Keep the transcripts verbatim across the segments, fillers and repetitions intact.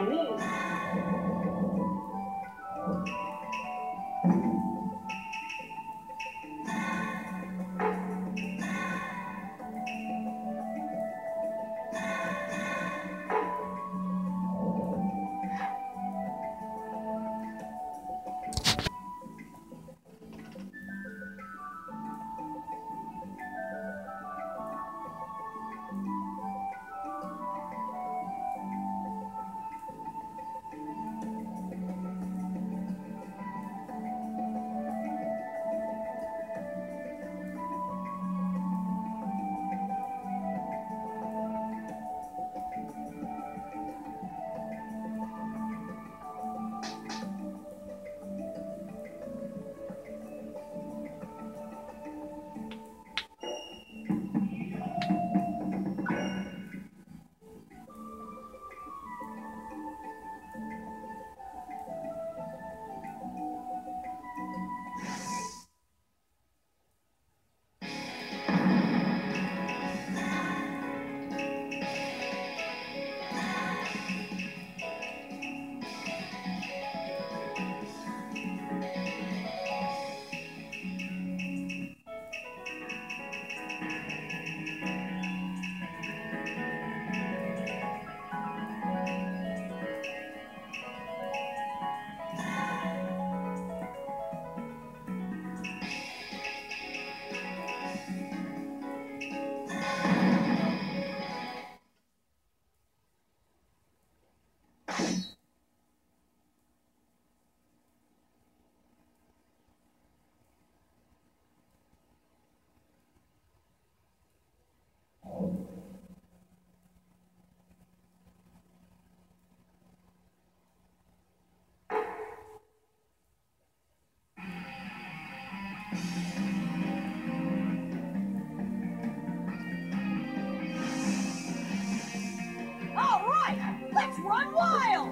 Let's run wild!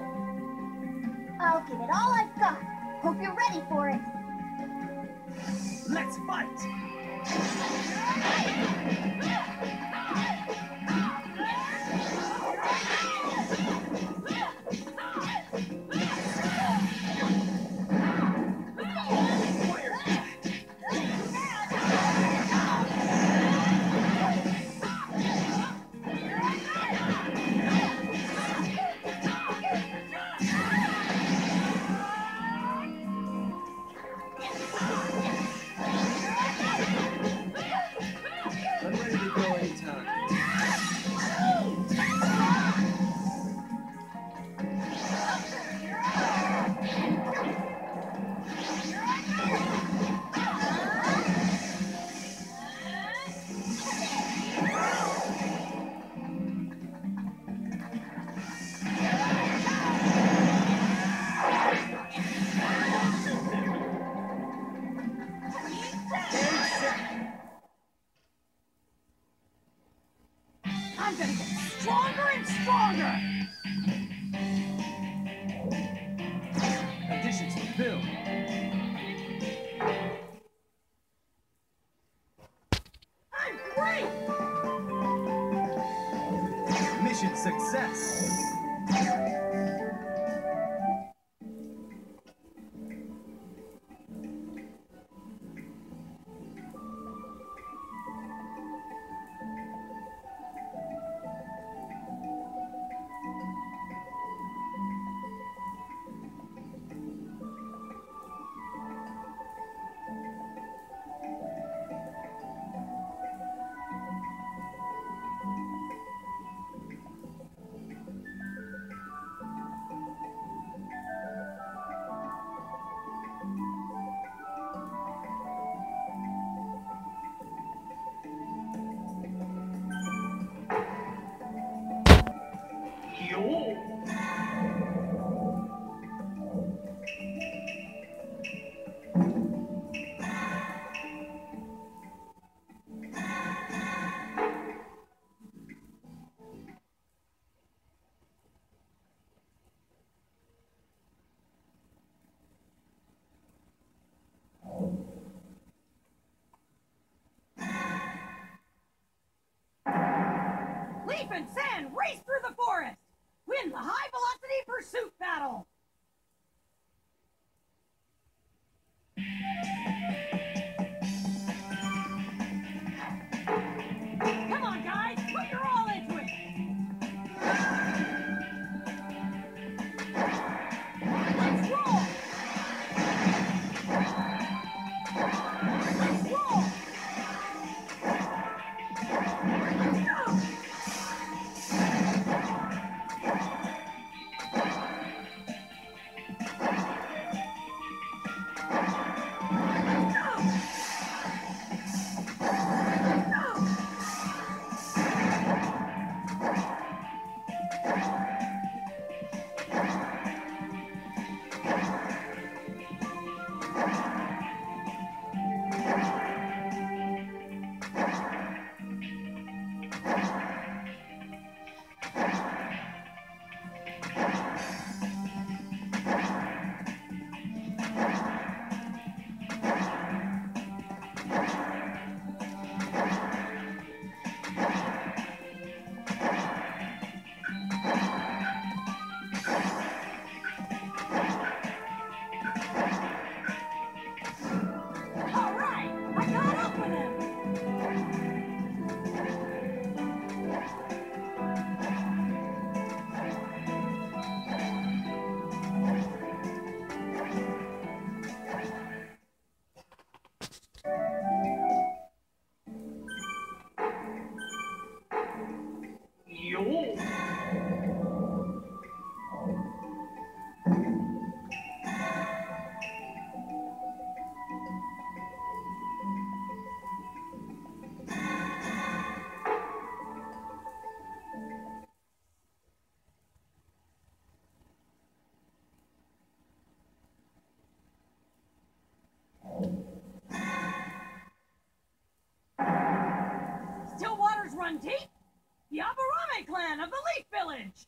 I'll give it all I've got. Hope you're ready for it. Let's fight! I'm gonna get stronger and stronger! Conditions fulfilled. I'm great! Mission success! Leaf and Sand race through the forest! Win the high-velocity pursuit! Still waters run deep? The Aburame clan of the Leaf Village!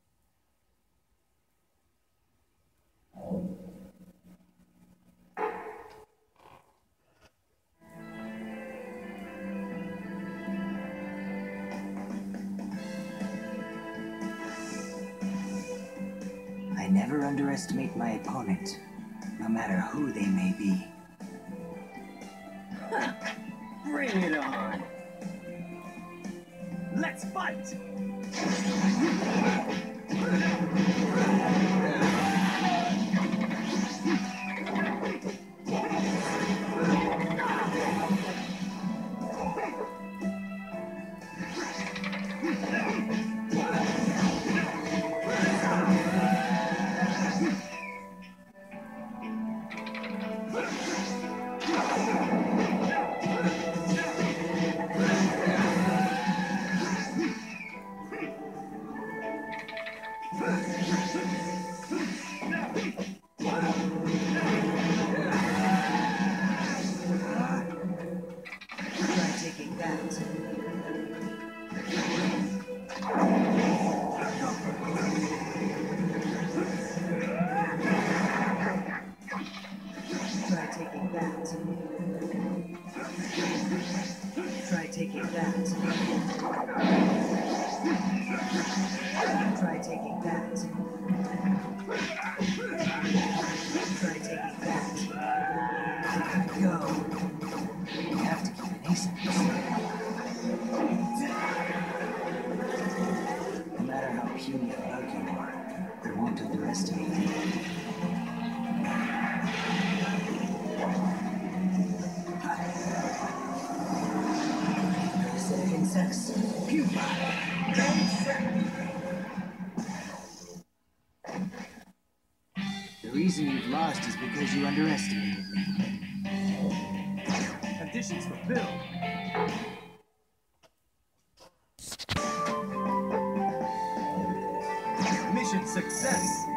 I never underestimate my opponent, no matter who they may be. Bring it on! Let's fight! Try taking that. Try taking that. Try taking that. Go. You have to keep an ace in this. No matter how puny a bug you are, I won't underestimate you. Sex. Pupa. The reason you've lost is because you underestimated me. Conditions fulfilled. Mission success.